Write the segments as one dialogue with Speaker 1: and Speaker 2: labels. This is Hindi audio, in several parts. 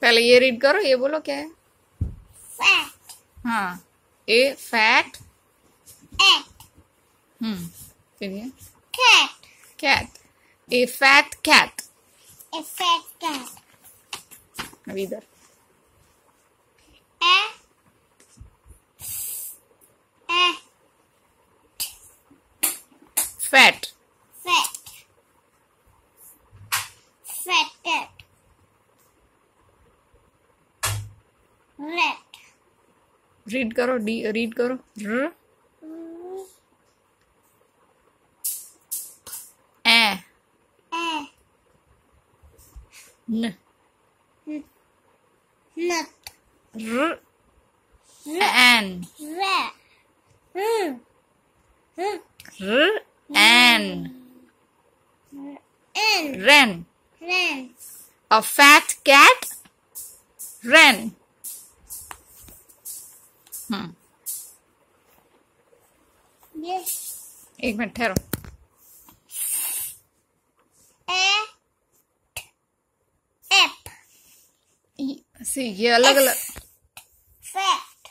Speaker 1: पहले ये रीड करो, ये बोलो क्या है।
Speaker 2: फैट
Speaker 1: हाँ, ए फैट
Speaker 2: एट
Speaker 1: फिर ये
Speaker 2: cat
Speaker 1: cat, a fat cat.
Speaker 2: A fat cat
Speaker 1: अब इधर
Speaker 2: a a
Speaker 1: fat
Speaker 2: fat fatted red
Speaker 1: read करो, डी रीड करो, र ए
Speaker 2: ए
Speaker 1: न
Speaker 2: nut
Speaker 1: र एन
Speaker 2: red
Speaker 1: र N
Speaker 2: and
Speaker 1: ran.
Speaker 2: ran
Speaker 1: A fat cat ran.
Speaker 2: yes
Speaker 1: एक मिनट ठहरो।
Speaker 2: app
Speaker 1: सी ये अलग अलग।
Speaker 2: fat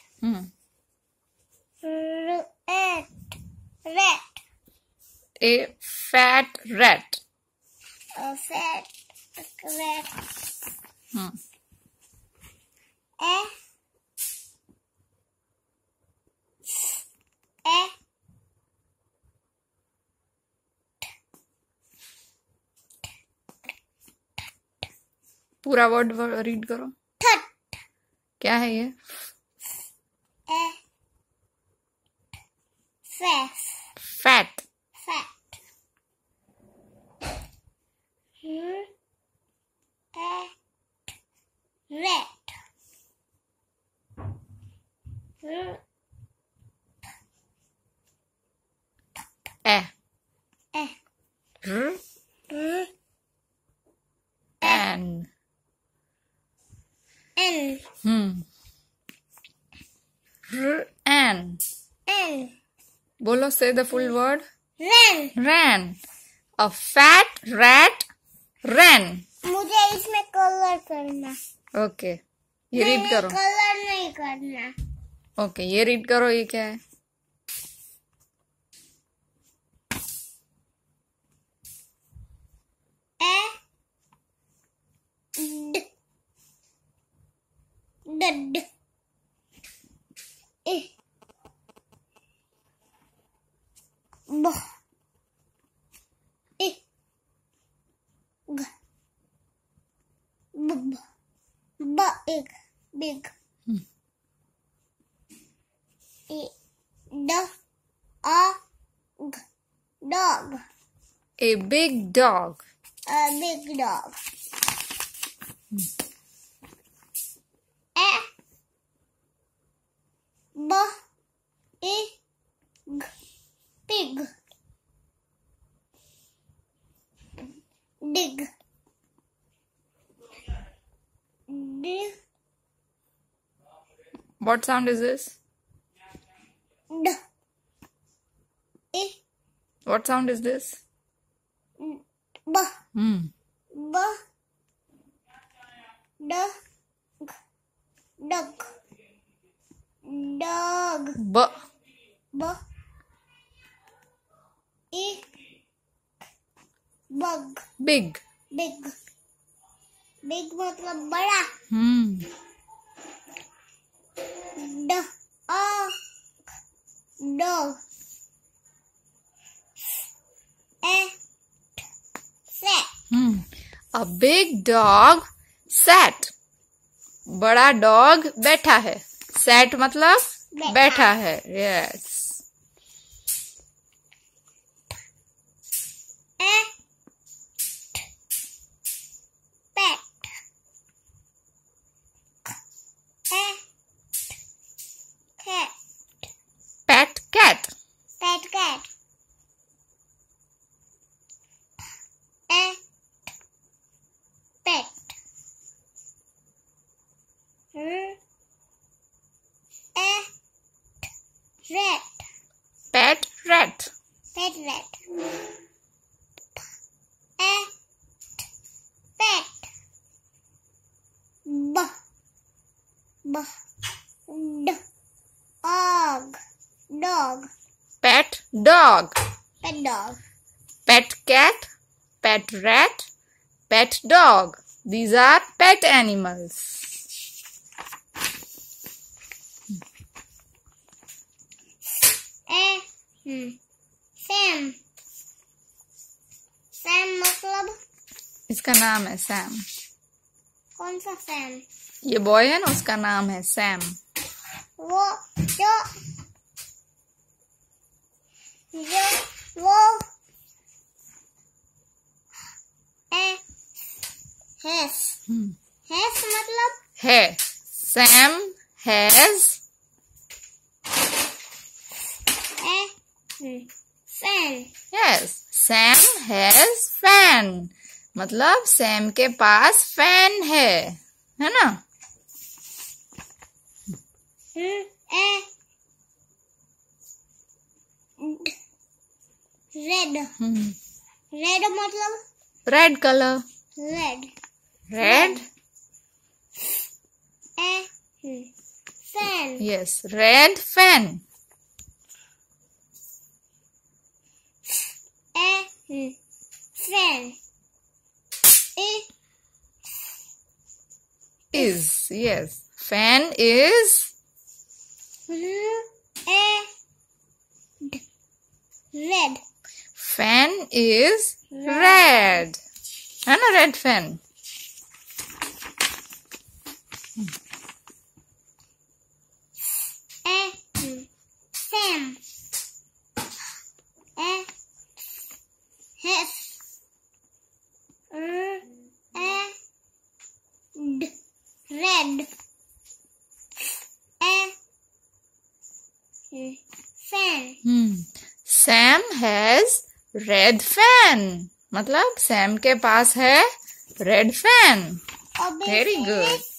Speaker 2: rat
Speaker 1: a fat rat.
Speaker 2: a fat rat a a
Speaker 1: पूरा वर्ड रीड करो।
Speaker 2: tut
Speaker 1: क्या है ये?
Speaker 2: a fast
Speaker 1: fat
Speaker 2: fat a rat
Speaker 1: a
Speaker 2: a
Speaker 1: र एन
Speaker 2: n
Speaker 1: र एन।
Speaker 2: n
Speaker 1: बोलो, say the full word.
Speaker 2: ran
Speaker 1: ran. A fat rat ran.
Speaker 2: मुझे इसमें कलर करना
Speaker 1: ओके, ये रीड करो।
Speaker 2: कलर नहीं करना
Speaker 1: ओके, ये रीड करो, ये क्या है?
Speaker 2: d d e b e g b big big e d a g dog
Speaker 1: A big dog.
Speaker 2: a big dog a b e g pig dig d
Speaker 1: What sound is this?
Speaker 2: d e
Speaker 1: What sound is this?
Speaker 2: b
Speaker 1: Hmm.
Speaker 2: b d g dog dog
Speaker 1: B.
Speaker 2: b e bug
Speaker 1: Big.
Speaker 2: big big मतलब बड़ा
Speaker 1: Hmm.
Speaker 2: d a dog a sat
Speaker 1: Hmm. A big dog sat. बड़ा डॉग बैठा है। sat मतलब बैठा है। Yes.
Speaker 2: a pet a cat
Speaker 1: Pet cat.
Speaker 2: pet cat a pet a rat
Speaker 1: Pet rat.
Speaker 2: pet rat a pet b dog.
Speaker 1: Pet dog.
Speaker 2: Pet dog.
Speaker 1: Pet cat, pet rat, pet dog. These are pet animals.
Speaker 2: Sam. Sam मतलब
Speaker 1: इसका नाम है सैम.
Speaker 2: कौन सा सैम?
Speaker 1: ये बॉय है ना, उसका नाम है सैम.
Speaker 2: वो जो वो हैस मतलब
Speaker 1: है. Sam has
Speaker 2: fan.
Speaker 1: Yes. Sam has fan मतलब सैम के पास फैन है ना.
Speaker 2: रेड. रेड मतलब
Speaker 1: red colour.
Speaker 2: Red.
Speaker 1: Red.
Speaker 2: Fan.
Speaker 1: Yes. Red fan.
Speaker 2: Fan
Speaker 1: Is. Yes. Fan is
Speaker 2: red.
Speaker 1: fan is red. है ना, red fan.
Speaker 2: Sam. Has. Red. Fan.
Speaker 1: Sam has red fan. मतलब सैम के पास है रेड फैन. Very good.